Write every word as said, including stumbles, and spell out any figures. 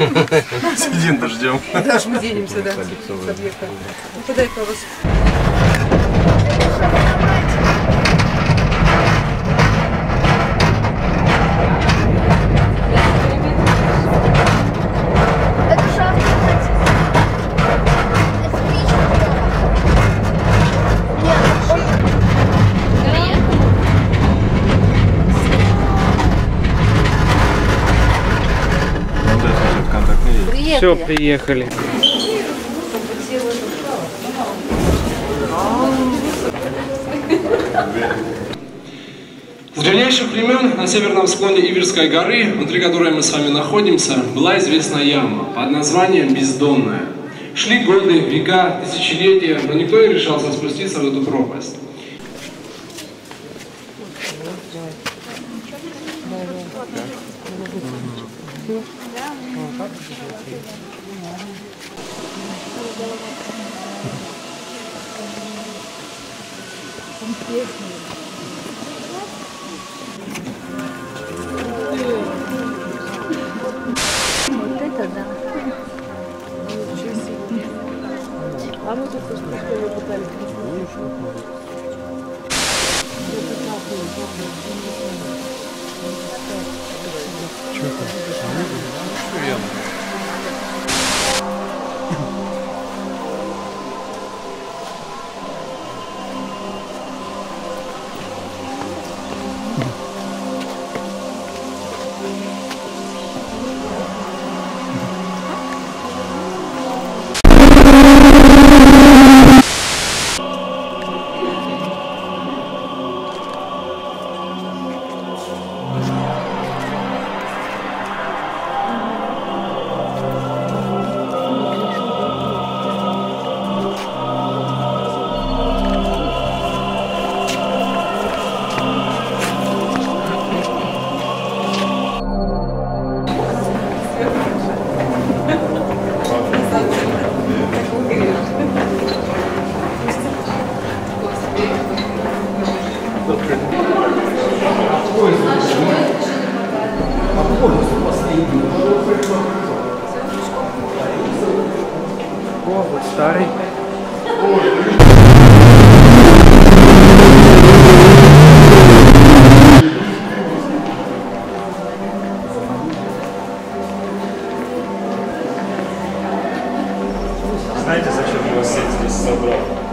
Сидим, дождем. Да, мы денемся, да, с объекта. Ну, подай-ка вас. Все, приехали. С древнейших времен на северном склоне Иверской горы, внутри которой мы с вами находимся, была известна яма под названием Бездонная. Шли годы, века, тысячелетия, но никто не решался спуститься в эту пропасть. Вот это да. А мы тут спустили, пытались. Что там? Охуенно. О, вот старый. Знаете, зачем я вас всех здесь собрал?